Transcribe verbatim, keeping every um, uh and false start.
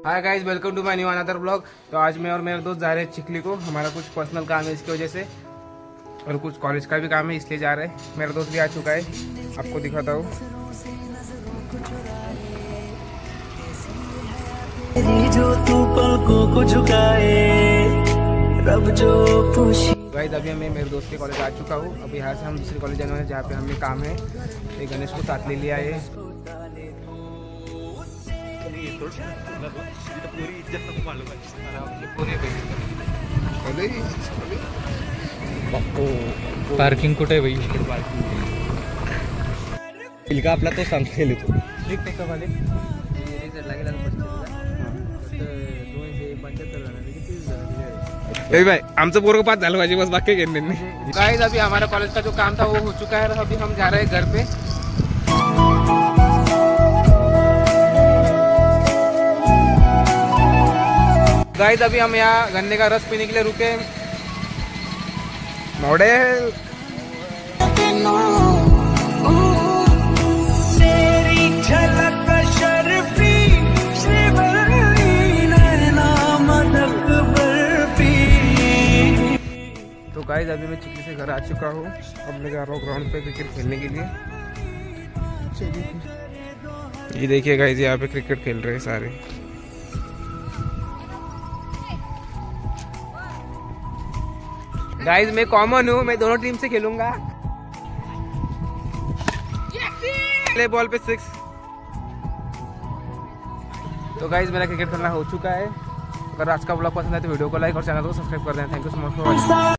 Hi guys, welcome to my new another blog. तो आज मैं और मेरे दोस्त जा रहे हैं चिखली को। हमारा कुछ पर्सनल काम है इसकी वजह से, और कुछ कॉलेज का भी काम है, इसलिए जा रहे हैं। मेरा दोस्त भी आ चुका है, आपको दिखाता हूँ। जो तू पलकों को झुकाए, रब जो खुशी। गाइस अभी मैं मेरे दोस्त के कॉलेज आ चुका हूँ। अभी यहाँ से हम दूसरे कॉलेज जाने वाले हैं जहाँ पे हमें काम है। ये गणेश को साथ ले लिया है। पार्किंग कुठे आहे भाई? पार्किंग आपला तो सांगता येईल तो भाई आमचं पोरग पास झालं पाहिजे, बस बाकी घेणे नाही। गाइस अभी हमारा कॉलेज का जो काम था वो हो चुका है। अभी हम जा रहे हैं घर पे। गाइस अभी हम यहाँ गन्ने का रस पीने के लिए रुके। मॉडल तो गाइस अभी मैं चिखली से घर आ चुका हूँ। अब मैं जा रहा हूँ ग्राउंड पे क्रिकेट खेलने के लिए। ये देखिए गाइस, यहाँ पे क्रिकेट खेल रहे हैं सारे। गाइस मैं कॉमन हूँ, मैं दोनों टीम से खेलूंगा। प्ले बॉल पे सिक्स। तो गाइस मेरा क्रिकेट खेलना हो चुका है। अगर आज का ब्लॉग पसंद है तो वीडियो को लाइक और चैनल को सब्सक्राइब कर दें। Thank you so much for watching.